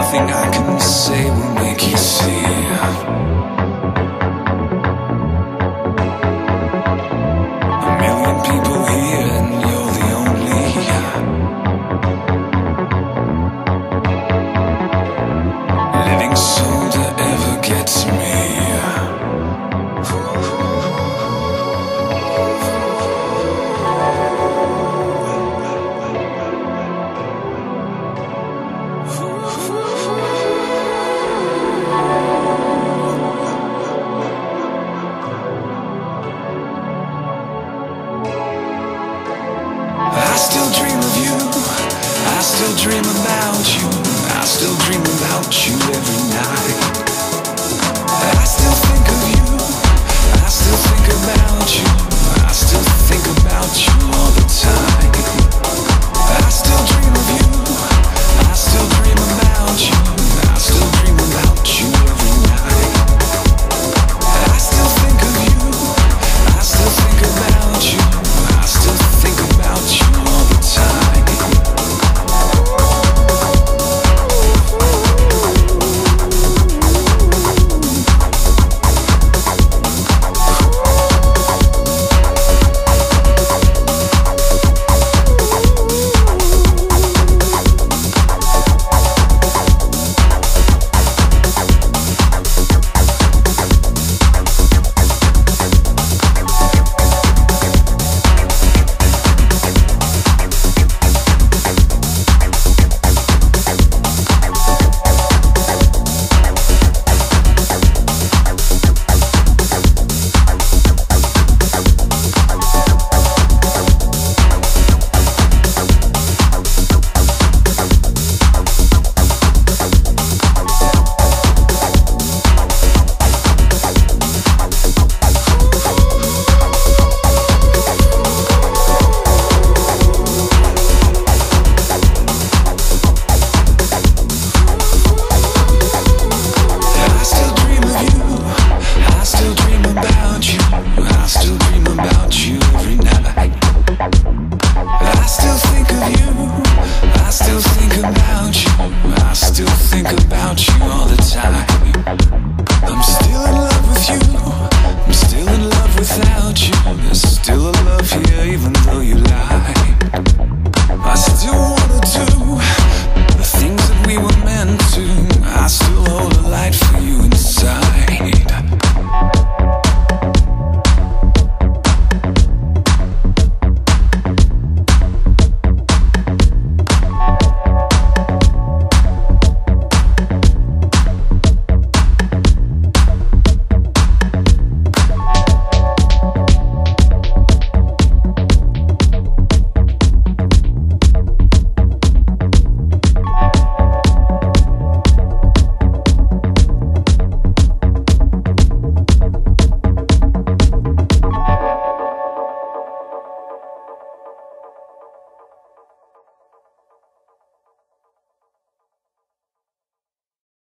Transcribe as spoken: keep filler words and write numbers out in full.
Nothing I can say will make you see. A million people here and you're the only. Living soul that ever gets me. I still dream of you, I still dream about you, I still dream about you every night. I still think of you, I still think about you, I still think about you all the time. I still dream of you, I still dream about you, I still dream about you every night. I still think of you, I still think about you, I still think about you all the time. I still think about you all the time.